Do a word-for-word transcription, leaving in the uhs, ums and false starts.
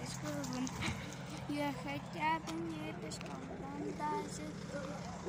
рискую. Я хотя бы не пешком, там даже тут.